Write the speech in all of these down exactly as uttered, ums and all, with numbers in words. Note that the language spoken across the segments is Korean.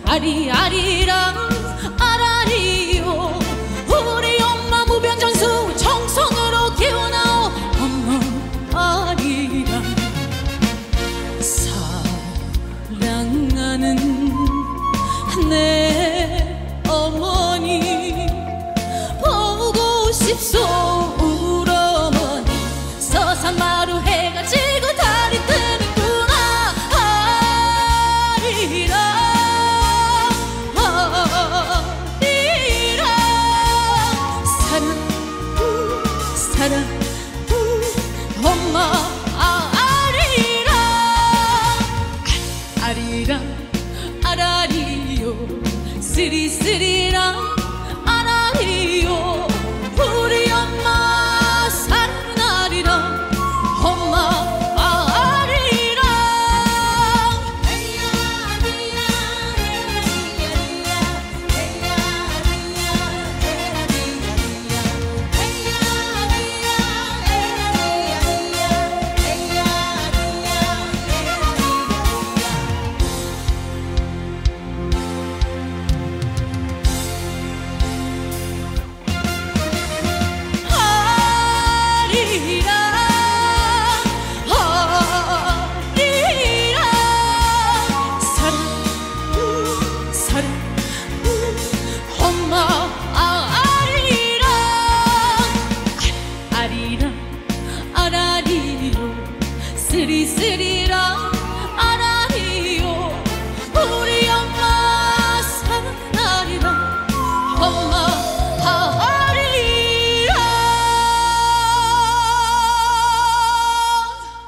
아리아리랑 아라리요. 우리 엄마 무변장수 정성으로 키워나오. 엄마 아리랑 사랑하는 내 어머니 보고 싶소. 우리 어머니 서산마루 해가 지고 달이 뜨는구나. 아리랑 아리랑 사랑 우 사랑 우 엄마 아리랑 아리랑 아라리요. 쓰리쓰리랑 아라리요. 우리 엄마 사랑은 아리랑 엄마 아리랑. 쓰리쓰리랑 아라리요. 우리 엄마 사랑은 아리랑 엄마 아리랑.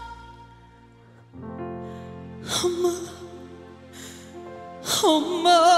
엄마 엄마